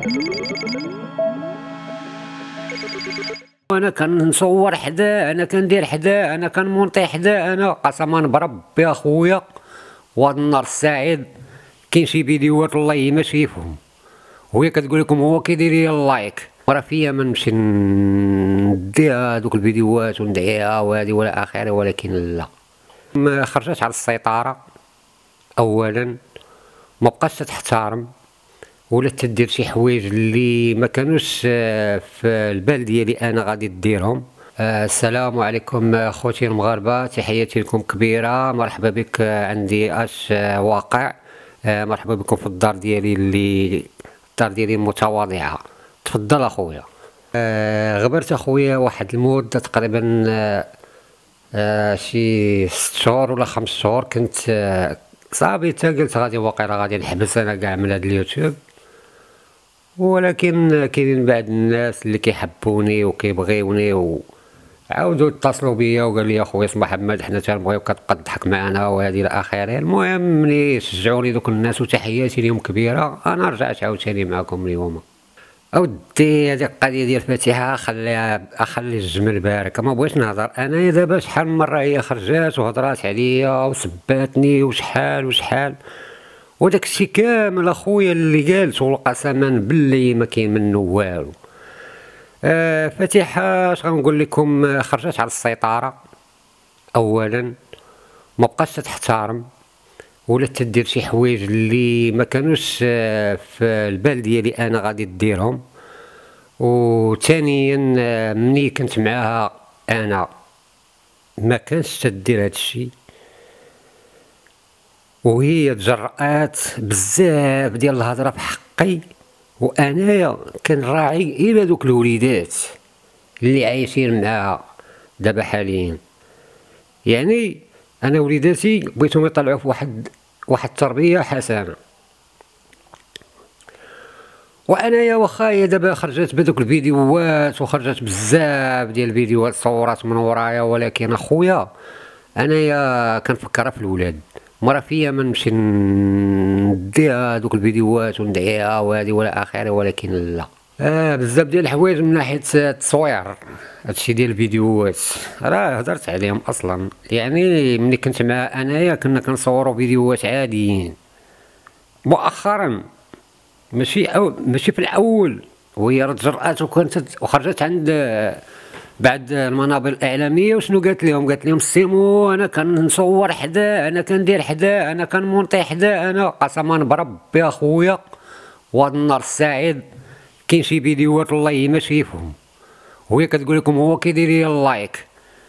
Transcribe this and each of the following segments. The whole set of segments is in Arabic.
انا كنصور حدا، انا كندير حدا، انا كنمونطي حدا، انا قسما بربي اخويا وهذا النهار السعيد كاين شي فيديوهات والله ما شايفهم وهي كتقول لكم هو كيدير لي اللايك، راه فيا ما نمشي ندي هذوك الفيديوهات وندعيها وهذه ولا اخره، ولكن لا، ما خرجت على السيطره. اولا ما بقاش تحترم ولا تدير شي حوايج اللي ما كانوش في البال ديالي انا غادي ديرهم. السلام عليكم خوتي المغاربه، تحياتي لكم كبيره، مرحبا بك عندي اش واقع. مرحبا بكم في الدار ديالي اللي الدار ديالي متواضعه. تفضل اخويا. غبرت اخويا واحد المده تقريبا شي 6 شهور ولا 5 شهور، كنت صافي حتى قلت غادي واقيلا غادي نحبس انا كاع من هاد اليوتيوب، ولكن كاينين بعض الناس اللي كيحبوني وكيبغيوني وعاودوا اتصلوا بيا وقال لي اخويا اسم محمد حنا تنبغيوك كتبقى تضحك معنا وهذه الى اخره. المهم ملي شجعوني دوك الناس وتحياتي ليهم كبيره، انا رجعت عاوتاني معكم اليوم. اودي هذيك القضيه ديال الفاتحه اخلي الجمل بارك، ما بغيتش نهضر. انا دابا شحال من مره هي خرجات وهضرات عليا وسباتني وشحال وداك الشيء كامل اخويا اللي قالته قسما باللي ما كاين منه والو. فاتحه اش غنقول لكم، خرجت على السيطره. اولا ما بقاش تحترم ولا تدير شي حوايج اللي ما كانوش في البال ديالي انا غادي ديرهم. وثانيا مني كنت معاها انا ما كانش تدير هذا الشيء، وهي تجرأت بزاف ديال الهضره في حقي، وانايا كنراعي الى دوك الوليدات اللي عايشين معاها دابا حاليا. يعني انا وليداتي بغيتهم يطلعوا في واحد التربيه حسنه، وانايا واخا هي دابا خرجت بدوك الفيديوهات وخرجت بزاف ديال الفيديوهات صورات من ورايا، ولكن اخويا انايا كنفكرها في الولاد. مرة فيا ما نمشي ندي هذوك الفيديوهات وندعيها وهذه ولا اخره، ولكن لا. بزاف ديال الحوايج من ناحيه التصوير، هادشي ديال الفيديوهات راه هضرت عليهم اصلا. يعني ملي كنت مع انايا كنا كنصوروا فيديوهات عاديين. مؤخرا ماشي في الاول، وهي راه تجرأت وخرجت عند بعد المنابر الاعلاميه، وشنو قالت لهم سيمو انا كنصور حدا، انا كندير حدا، انا كنمونطي حدا، انا قسما بربي اخويا وهذا النهار السعيد كاين شي فيديوهات والله ما شايفهم وهي كتقول لكم هو كيدير لي اللايك.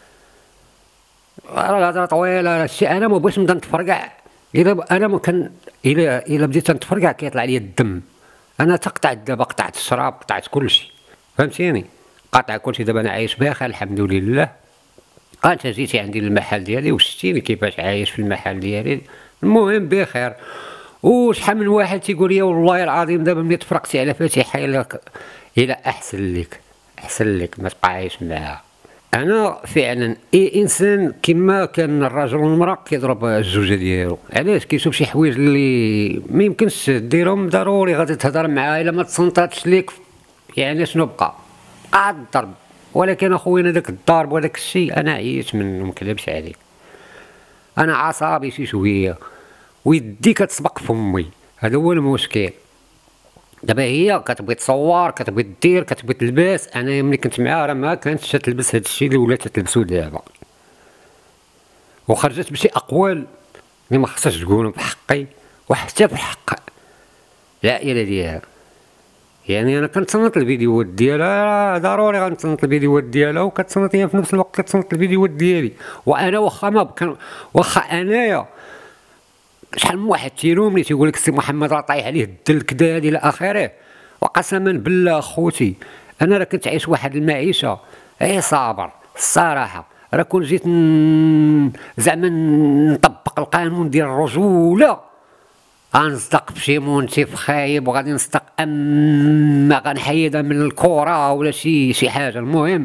راه الهضره طويله، هادشي انا ما بغيتش نبدا نتفرقع. الا انا ما كان الا بديت نتفرقع كيطلع لي الدم. انا تقطعت دابا، قطعت الشراب، قطعت كلشي، فهمتيني؟ قاطع كلشي دابا، انا عايش بخير الحمد لله. انت جيتي عندي للمحل ديالي وشتيني كيفاش عايش في المحل ديالي، المهم بخير. وشحال من واحد تيقول لي والله العظيم دابا ملي تفرقتي على فاتحه الا احسن لك ما تبقى عايش معاها. انا فعلا اي انسان كما كان الرجل والمراه كيضرب الزوجه ديالو. علاش؟ كيشوف شي حوايج اللي ما يمكنش ديرهم، ضروري غادي تهضر معاها. الا ما تصنتاتش ليك يعني شنو بقى الضرب. ولكن اخويا داك الضرب وداك الشيء انا عييت منه، مكذبش عليك. انا عصابي شي شويه ويدي كتسبق فمي، هذا هو المشكل. دابا هي كتبغي تصور، كتبغي دير، كتبغي تلبس. انا ملي كنت معاها راه ما كانتش تلبس هذا الشيء اللي ولات تلبسو دابا، وخرجت بشي اقوال اللي ما خصهاش تقولهم في حقي وحتى في حق العائله ديالها. يعني انا كنتصنت الفيديوهات ديالها، ضروري غنتصنت الفيديوهات ديالها، وكتصنت هي في نفس الوقت كتصنت الفيديوهات ديالي. وانا واخا ما كان، واخا انايا شحال من واحد تيلومني تيقول لك السي محمد راه طايح عليه الدل كدا الى اخره، وقسما بالله اخوتي انا راه كنت عايش واحد المعيشه صابر الصراحه. راه كون جيت زعما نطبق القانون ديال الرجوله غنصدق بشي منتف خايب، وغادي نصدق اما غنحيدها من الكره ولا شي حاجه. المهم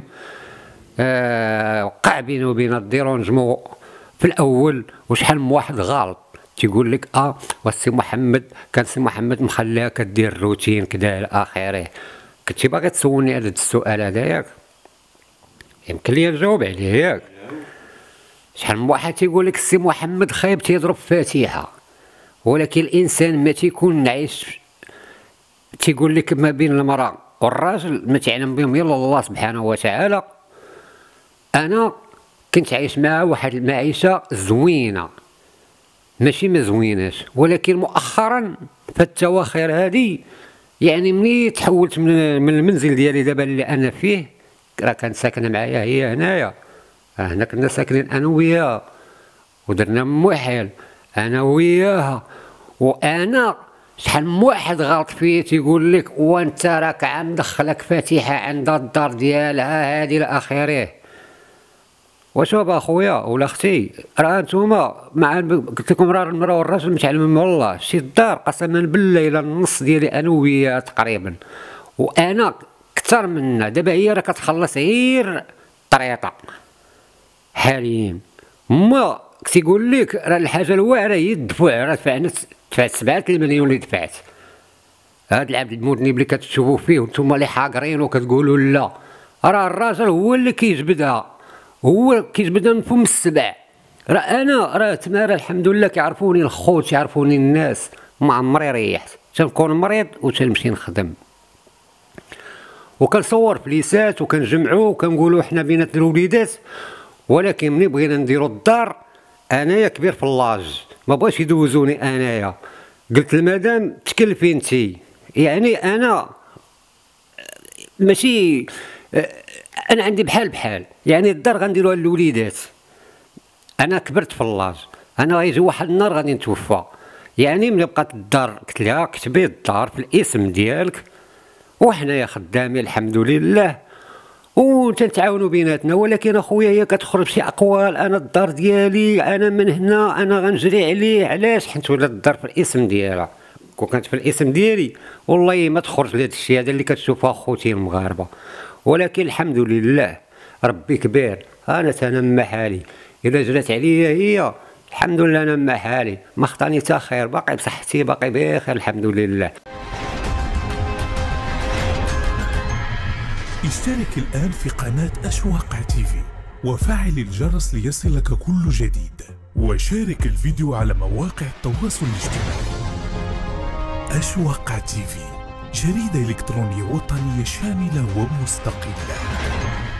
وقع بيني وبين الديرونجمون في الاول، وشحال من واحد غلط تيقول لك والسي محمد كان سي محمد مخليها كدير الروتين كذا الى اخره. كنتي باغي تسولني هذا السؤال هذا ياك؟ يمكن لي نجاوب عليه ياك؟ شحال من واحد تيقول لك السي محمد خايب تيضرب فاتحه، ولكن الانسان ما تيكون عايش تيقول لك ما بين المراه والراجل ما تعلم بهم الا الله سبحانه وتعالى. انا كنت عايش معاه واحد المعيشه زوينه ماشي ما زويناش، ولكن مؤخرا في التواخر هذه يعني ملي تحولت من المنزل ديالي دابا اللي انا فيه، راه كانت ساكنه معايا هي هنايا، هنا كنا ساكنين انا وياها ودرنا موحل انا وياها. وانا شحال من واحد غلط فيه تيقول لك وانت راك عم مدخلك فاتحه عند الدار ديالها هذه الى اخره. وشوف اخويا ولا اختي، راه نتوما مع قلت لكم راه المراه والراجل متعلمين من الله. شي الدار قسما بالله الى النص ديالي انا وياها تقريبا، وانا اكثر منا. دابا هي راه كتخلص غير طريطه حاليا. ما تيقول لك راه الحاجه الواعره هي الدفوع، راه دفعت 7 المليون اللي دفعت. هاد العبد المذنب اللي كتشوفوا فيه وانتم اللي حاقرين وكتقولوا لا، راه الراجل هو اللي كيجبدها، هو كيجبدها من فم السبع. راه تما الحمد لله كيعرفوني الخوت، يعرفوني الناس، ما عمري ريحت تنكون مريض وتنمشي نخدم وكنصور فليسات وكنجمعوا وكنقولوا حنا بينات الوليدات. ولكن ملي بغينا نديروا الدار انايا كبير في اللاج ما بغاش يدوزوني انايا. قلت للمدام تكلفي انتي، يعني انا ماشي انا عندي بحال يعني الدار غنديروها للوليدات. انا كبرت في اللاج، انا غيجي واحد النهار غادي نتوفى، يعني ملي بقات الدار قلت لها كتبي الدار في الاسم ديالك وحنايا خدامين الحمد لله وتنتعاونوا بيناتنا. ولكن اخويا هي كتخرج شي اقوال انا الدار ديالي انا من هنا انا غنجري عليه. علاش؟ حيت ولات الدار في الاسم ديالها. كون كانت في الاسم ديالي والله ما تخرج لهذا الشيء هذا اللي كتشوفه اخوتي المغاربه. ولكن الحمد لله ربي كبير، انا تنمى حالي. الا جرات عليا هي الحمد لله نمى حالي، ما خطاني حتى خير، باقي بصحتي باقي بخير الحمد لله. اشترك الآن في قناة أشواق تيفي وفعل الجرس ليصلك كل جديد، وشارك الفيديو على مواقع التواصل الاجتماعي. أشواق تيفي، جريدة إلكترونية وطنية شاملة ومستقلة.